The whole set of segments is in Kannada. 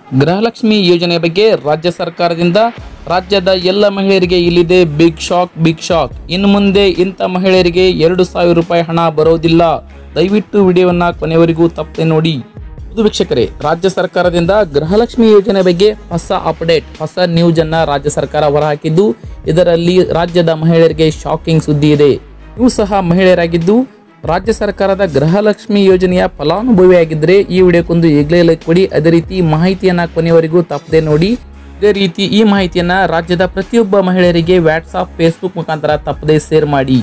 ಗೃಹಲಕ್ಷ್ಮಿ ಯೋಜನೆ ಬಗ್ಗೆ ರಾಜ್ಯ ಸರ್ಕಾರದಿಂದ ರಾಜ್ಯದ ಎಲ್ಲ ಮಹಿಳೆಯರಿಗೆ ಇಲ್ಲಿದೆ ಬಿಗ್ ಶಾಕ್. ಇನ್ನು ಮುಂದೆ ಇಂಥ ಮಹಿಳೆಯರಿಗೆ 2,000 ರೂಪಾಯಿ ಹಣ ಬರೋದಿಲ್ಲ. ದಯವಿಟ್ಟು ವಿಡಿಯೋವನ್ನು ಕೊನೆವರೆಗೂ ತಪ್ಪದೆ ನೋಡಿ. ವೀಕ್ಷಕರೇ, ರಾಜ್ಯ ಸರ್ಕಾರದಿಂದ ಗೃಹಲಕ್ಷ್ಮಿ ಯೋಜನೆ ಬಗ್ಗೆ ಹೊಸ ಅಪ್ಡೇಟ್, ಹೊಸ ನ್ಯೂಸ್ ಅನ್ನ ರಾಜ್ಯ ಸರ್ಕಾರ ಹೊರಹಾಕಿದ್ದು, ಇದರಲ್ಲಿ ರಾಜ್ಯದ ಮಹಿಳೆಯರಿಗೆ ಶಾಕಿಂಗ್ ಸುದ್ದಿ ಇದೆ. ನೀವು ಸಹ ಮಹಿಳೆಯರಾಗಿದ್ದು ರಾಜ್ಯ ಸರ್ಕಾರದ ಗೃಹಲಕ್ಷ್ಮಿ ಯೋಜನೆಯ ಫಲಾನುಭವಿಯಾಗಿದ್ದರೆ ಈ ವಿಡಿಯೋಕ್ಕೊಂದು ಈಗಲೇ ಲೈಕ್ ಕೊಡಿ. ಅದೇ ರೀತಿ ಮಾಹಿತಿಯನ್ನ ಕೊನೆಯವರೆಗೂ ತಪ್ಪದೆ ನೋಡಿ. ಇದೇ ರೀತಿ ಈ ಮಾಹಿತಿಯನ್ನ ರಾಜ್ಯದ ಪ್ರತಿಯೊಬ್ಬ ಮಹಿಳೆಯರಿಗೆ ವಾಟ್ಸಾಪ್, ಫೇಸ್ಬುಕ್ ಮುಖಾಂತರ ತಪ್ಪದೆ ಶೇರ್ ಮಾಡಿ.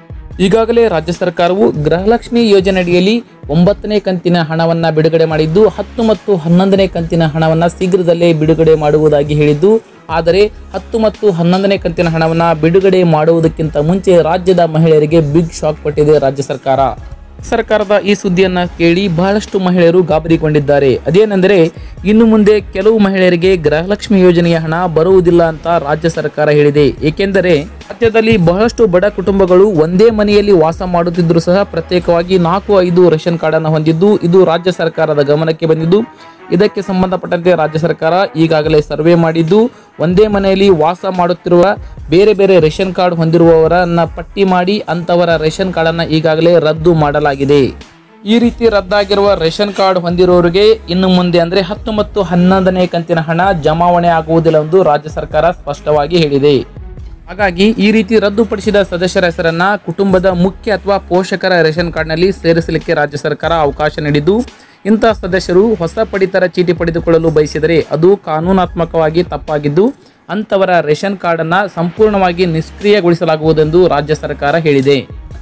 ಈಗಾಗಲೇ ರಾಜ್ಯ ಸರ್ಕಾರವು ಗೃಹಲಕ್ಷ್ಮಿ ಯೋಜನೆ ಅಡಿಯಲ್ಲಿ 9ನೇ ಕಂತಿನ ಹಣವನ್ನ ಬಿಡುಗಡೆ ಮಾಡಿದ್ದು, 10 ಮತ್ತು 11ನೇ ಕಂತಿನ ಹಣವನ್ನ ಶೀಘ್ರದಲ್ಲೇ ಬಿಡುಗಡೆ ಮಾಡುವುದಾಗಿ ಹೇಳಿದ್ದು, ಆದರೆ 10 ಮತ್ತು 11ನೇ ಕಂತಿನ ಹಣವನ್ನ ಬಿಡುಗಡೆ ಮಾಡುವುದಕ್ಕಿಂತ ಮುಂಚೆ ರಾಜ್ಯದ ಮಹಿಳೆಯರಿಗೆ ಬಿಗ್ ಶಾಕ್ ಕೊಟ್ಟಿದೆ ರಾಜ್ಯ ಸರ್ಕಾರ. ಸರ್ಕಾರದ ಈ ಸುದ್ದಿಯನ್ನ ಕೇಳಿ ಬಹಳಷ್ಟು ಮಹಿಳೆಯರು ಗಾಬರಿಗೊಂಡಿದ್ದಾರೆ. ಅದೇನೆಂದರೆ, ಇನ್ನು ಮುಂದೆ ಕೆಲವು ಮಹಿಳೆಯರಿಗೆ ಗೃಹಲಕ್ಷ್ಮಿ ಯೋಜನೆಯ ಹಣ ಬರುವುದಿಲ್ಲ ಅಂತ ರಾಜ್ಯ ಸರ್ಕಾರ ಹೇಳಿದೆ. ಏಕೆಂದರೆ ರಾಜ್ಯದಲ್ಲಿ ಬಹಳಷ್ಟು ಬಡ ಕುಟುಂಬಗಳು ಒಂದೇ ಮನೆಯಲ್ಲಿ ವಾಸ ಮಾಡುತ್ತಿದ್ದರೂ ಸಹ ಪ್ರತ್ಯೇಕವಾಗಿ 4-5 ರೇಷನ್ ಕಾರ್ಡ್ ಅನ್ನು ಹೊಂದಿದ್ದು, ಇದು ರಾಜ್ಯ ಸರ್ಕಾರದ ಗಮನಕ್ಕೆ ಬಂದಿದ್ದು, ಇದಕ್ಕೆ ಸಂಬಂಧಪಟ್ಟಂತೆ ರಾಜ್ಯ ಸರ್ಕಾರ ಈಗಾಗಲೇ ಸರ್ವೆ ಮಾಡಿದ್ದು, ಒಂದೇ ಮನೆಯಲ್ಲಿ ವಾಸ ಮಾಡುತ್ತಿರುವ ಬೇರೆ ಬೇರೆ ರೇಷನ್ ಕಾರ್ಡ್ ಹೊಂದಿರುವವರನ್ನ ಪಟ್ಟಿ ಮಾಡಿ ಅಂತವರ ರೇಷನ್ ಕಾರ್ಡ್ ಅನ್ನು ಈಗಾಗಲೇ ರದ್ದು ಮಾಡಲಾಗಿದೆ. ಈ ರೀತಿ ರದ್ದಾಗಿರುವ ರೇಷನ್ ಕಾರ್ಡ್ ಹೊಂದಿರುವವರಿಗೆ ಇನ್ನು ಮುಂದೆ ಅಂದ್ರೆ 10 ಮತ್ತು 11ನೇ ಕಂತಿನ ಹಣ ಜಮಾವಣೆ ಆಗುವುದಿಲ್ಲ ಎಂದು ರಾಜ್ಯ ಸರ್ಕಾರ ಸ್ಪಷ್ಟವಾಗಿ ಹೇಳಿದೆ. ಹಾಗಾಗಿ ಈ ರೀತಿ ರದ್ದುಪಡಿಸಿದ ಸದಸ್ಯರ ಹೆಸರನ್ನ ಕುಟುಂಬದ ಮುಖ್ಯ ಅಥವಾ ಪೋಷಕರ ರೇಷನ್ ಕಾರ್ಡ್ನಲ್ಲಿ ಸೇರಿಸಲಿಕ್ಕೆ ರಾಜ್ಯ ಸರ್ಕಾರ ಅವಕಾಶ ನೀಡಿದ್ದು, ಇಂತಹ ಸದಸ್ಯರು ಹೊಸ ಪಡಿತರ ಚೀಟಿ ಪಡೆದುಕೊಳ್ಳಲು ಬಯಸಿದರೆ ಅದು ಕಾನೂನಾತ್ಮಕವಾಗಿ ತಪ್ಪಾಗಿದ್ದು, ಅಂತವರ ರೇಷನ್ ಕಾರ್ಡ್ ಅನ್ನು ಸಂಪೂರ್ಣವಾಗಿ ನಿಷ್ಕ್ರಿಯಗೊಳಿಸಲಾಗುವುದೆಂದು ರಾಜ್ಯ ಸರ್ಕಾರ ಹೇಳಿದೆ.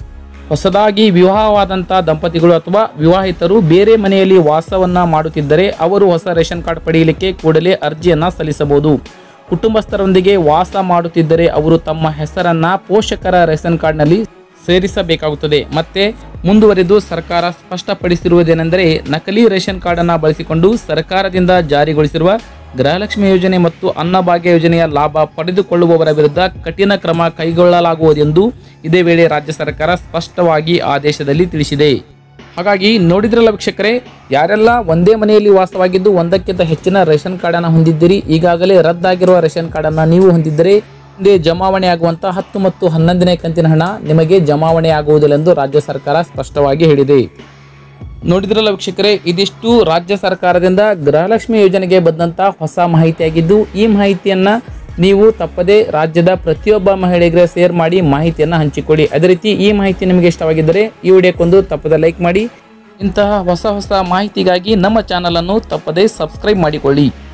ಹೊಸದಾಗಿ ವಿವಾಹವಾದಂಥ ದಂಪತಿಗಳು ಅಥವಾ ವಿವಾಹಿತರು ಬೇರೆ ಮನೆಯಲ್ಲಿ ವಾಸವನ್ನ ಮಾಡುತ್ತಿದ್ದರೆ ಅವರು ಹೊಸ ರೇಷನ್ ಕಾರ್ಡ್ ಪಡೆಯಲಿಕ್ಕೆ ಕೂಡಲೇ ಅರ್ಜಿಯನ್ನ ಸಲ್ಲಿಸಬಹುದು. ಕುಟುಂಬಸ್ಥರೊಂದಿಗೆ ವಾಸ ಮಾಡುತ್ತಿದ್ದರೆ ಅವರು ತಮ್ಮ ಹೆಸರನ್ನ ಪೋಷಕರ ರೇಷನ್ ಕಾರ್ಡ್ನಲ್ಲಿ ಸೇರಿಸಬೇಕಾಗುತ್ತದೆ. ಮತ್ತೆ ಮುಂದುವರೆದು ಸರ್ಕಾರ ಸ್ಪಷ್ಟಪಡಿಸಿರುವುದೇನೆಂದರೆ, ನಕಲಿ ರೇಷನ್ ಕಾರ್ಡ್ ಅನ್ನು ಬಳಸಿಕೊಂಡು ಸರ್ಕಾರದಿಂದ ಜಾರಿಗೊಳಿಸಿರುವ ಗೃಹಲಕ್ಷ್ಮಿ ಯೋಜನೆ ಮತ್ತು ಅನ್ನಭಾಗ್ಯ ಯೋಜನೆಯ ಲಾಭ ಪಡೆದುಕೊಳ್ಳುವವರ ವಿರುದ್ಧ ಕಠಿಣ ಕ್ರಮ ಕೈಗೊಳ್ಳಲಾಗುವುದೆಂದು ಇದೇ ವೇಳೆ ರಾಜ್ಯ ಸರ್ಕಾರ ಸ್ಪಷ್ಟವಾಗಿ ಆದೇಶದಲ್ಲಿ ತಿಳಿಸಿದೆ. ಹಾಗಾಗಿ ನೋಡಿದ್ರಲ್ಲ ವೀಕ್ಷಕರೇ, ಯಾರೆಲ್ಲ ಒಂದೇ ಮನೆಯಲ್ಲಿ ವಾಸವಾಗಿದ್ದು ಒಂದಕ್ಕಿಂತ ಹೆಚ್ಚಿನ ರೇಷನ್ ಕಾರ್ಡ್ ಅನ್ನು ಹೊಂದಿದ್ದೀರಿ, ಈಗಾಗಲೇ ರದ್ದಾಗಿರುವ ರೇಷನ್ ಕಾರ್ಡ್ ಅನ್ನು ನೀವು ಹೊಂದಿದ್ದರೆ ಮುಂದೆ ಜಮಾವಣೆ ಆಗುವಂತ 10 ಮತ್ತು 11ನೇ ಕಂತಿನ ಹಣ ನಿಮಗೆ ಜಮಾವಣೆ ಆಗುವುದಿಲ್ಲ ಎಂದು ರಾಜ್ಯ ಸರ್ಕಾರ ಸ್ಪಷ್ಟವಾಗಿ ಹೇಳಿದೆ. ನೋಡಿದ್ರಲ್ಲ ವೀಕ್ಷಕರೇ, ಇದಿಷ್ಟು ರಾಜ್ಯ ಸರ್ಕಾರದಿಂದ ಗೃಹಲಕ್ಷ್ಮಿ ಯೋಜನೆಗೆ ಬಂದಂತ ಹೊಸ ಮಾಹಿತಿಯಾಗಿದ್ದು, ಈ ಮಾಹಿತಿಯನ್ನ ನೀವು ತಪ್ಪದೆ ರಾಜ್ಯದ ಪ್ರತಿಯೊಬ್ಬ ಮಹಿಳೆಗೆ ಶೇರ್ ಮಾಡಿ ಮಾಹಿತಿಯನ್ನ ಹಂಚಿಕೊಡಿ. ಅದೇ ರೀತಿ ಈ ಮಾಹಿತಿ ನಿಮಗೆ ಇಷ್ಟವಾಗಿದ್ದರೆ ಈ ವಿಡಿಯೋಕ್ಕೊಂದು ತಪ್ಪದೆ ಲೈಕ್ ಮಾಡಿ. ಇಂತಹ ಹೊಸ ಮಾಹಿತಿಗಾಗಿ ನಮ್ಮ ಚಾನಲ್ ಅನ್ನು ತಪ್ಪದೆ ಸಬ್ಸ್ಕ್ರೈಬ್ ಮಾಡಿಕೊಳ್ಳಿ.